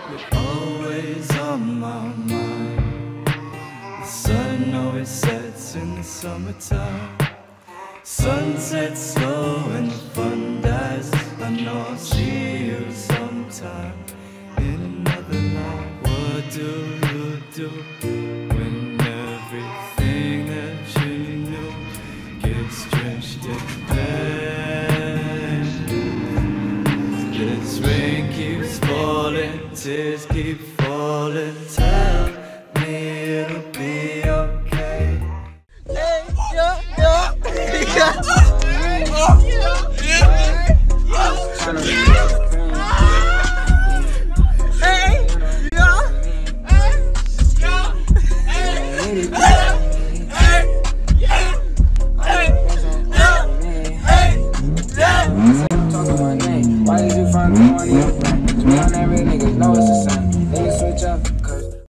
You're always on my mind. The sun always sets in the summertime. Sunsets slow and the fun dies. I know I'll see you sometime in another life. What do you do when everything that you knew gets drenched in pain? This rain keeps falling, tears keep falling. Tell me it'll be okay. Hey, yeah, yeah. Why did you find the money up front? 200 niggas know it's the same. Niggas switch up.